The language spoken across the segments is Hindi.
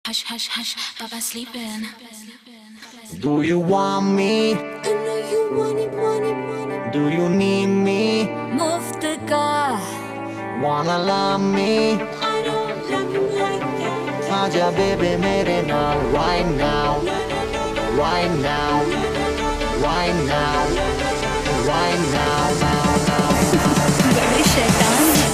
Hush, hush, hush, Baba sleeping. Do you want me? I know you want it, want it, want it. Do you need me? मुफ्त का Wanna love me? I don't love you like that. आजा baby मेरे नाल right now, right now, right now, right now, now, now. बड़े शैतान हैं.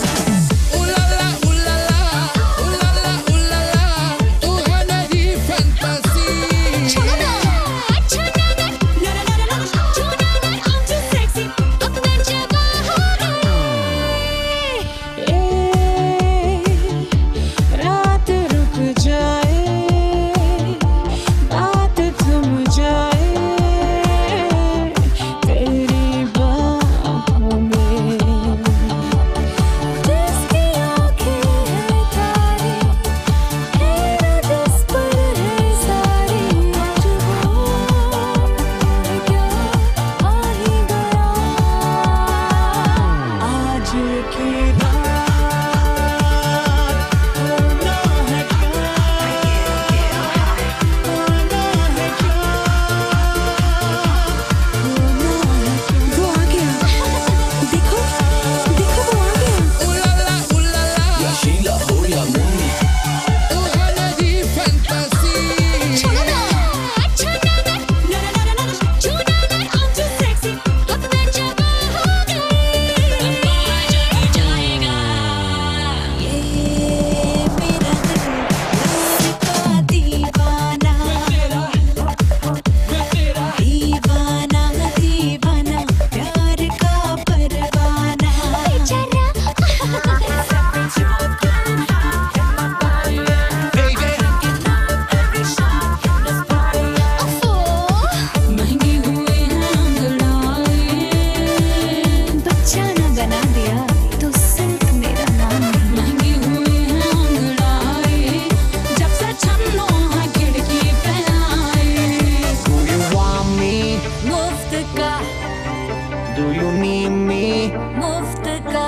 Do you need me? मुफ्त का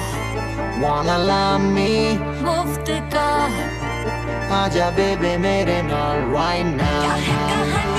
Wanna love me? मुफ्त का आजा baby मेरे नाल right now.